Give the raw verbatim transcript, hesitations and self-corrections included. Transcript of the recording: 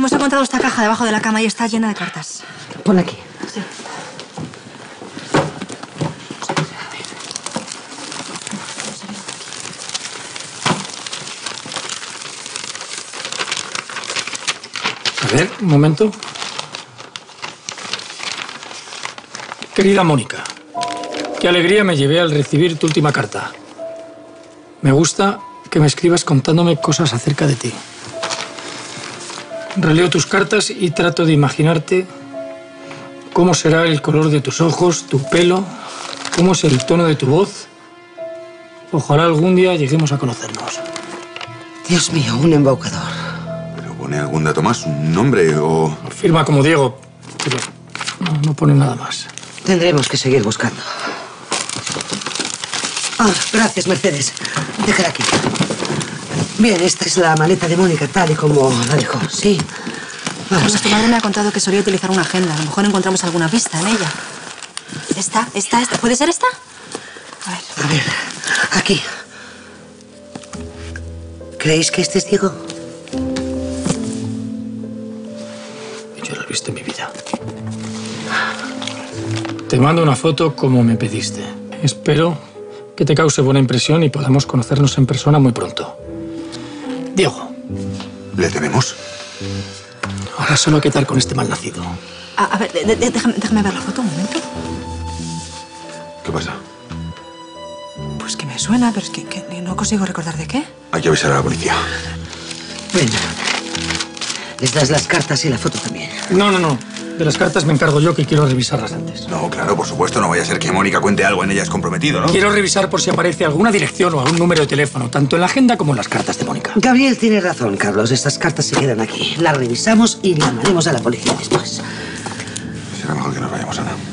Hemos encontrado esta caja debajo de la cama y está llena de cartas. Pon aquí. Sí. A ver, un momento. Querida Mónica, qué alegría me llevé al recibir tu última carta. Me gusta que me escribas contándome cosas acerca de ti. Releo tus cartas y trato de imaginarte cómo será el color de tus ojos, tu pelo, cómo es el tono de tu voz. Ojalá algún día lleguemos a conocernos. Dios mío, un embaucador. ¿Pero pone algún dato más? ¿Un nombre o...? Firma como Diego, pero no, no pone nada más. Tendremos que seguir buscando. Ah, gracias, Mercedes. Déjala aquí. Bien, esta es la maleta de Mónica, tal y como la dejó. Sí. Vamos. Pues tu madre me ha contado que solía utilizar una agenda. A lo mejor encontramos alguna pista en ella. ¿Esta? ¿Esta? ¿Esta? ¿Puede ser esta? A ver. A ver, aquí. ¿Creéis que este es Diego? Yo lo he visto en mi vida. Te mando una foto como me pediste. Espero que te cause buena impresión y podamos conocernos en persona muy pronto. Diego. ¿Le tenemos? Ahora solo qué tal con este malnacido. A, a ver, de, de, déjame, déjame ver la foto un momento. ¿Qué pasa? Pues que me suena, pero es que, que no consigo recordar de qué. Hay que avisar a la policía. Venga. Les das las cartas y la foto también. No, no, no. De las cartas me encargo yo, que quiero revisarlas antes. No, claro, por supuesto. No vaya a ser que Mónica cuente algo en ellas comprometido, ¿no? Quiero revisar por si aparece alguna dirección o algún número de teléfono, tanto en la agenda como en las cartas de Mónica. Gabriel tiene razón, Carlos. Estas cartas se quedan aquí. Las revisamos y llamaremos a la policía después. Será mejor que nos vayamos, Ana.